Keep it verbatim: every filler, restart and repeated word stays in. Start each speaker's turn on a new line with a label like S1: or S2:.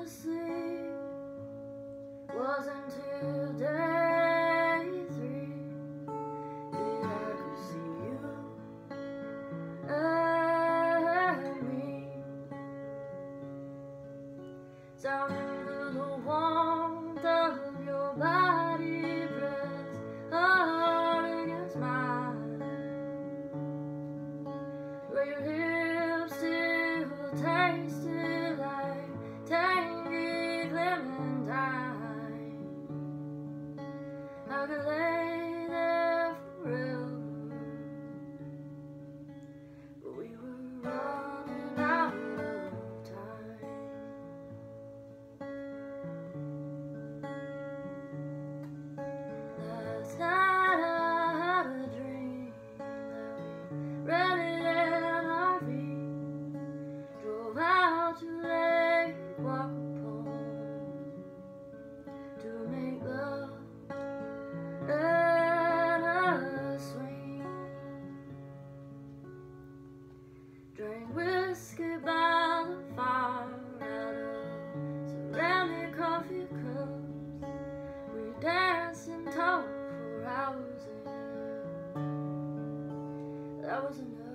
S1: sleep was until day three. Did I could see you and me. Down into the warmth of your body pressed hard against mine, where your lips still tasted like tangy clementine. I could lay there forever, but we were running out of time. Last night I had a dream that we rented an R V, drove out to Lake Wakapone to make love and a swing. Drank whiskey by the fire out of ceramic coffee cups. We danced and talked for hours, and that was enough.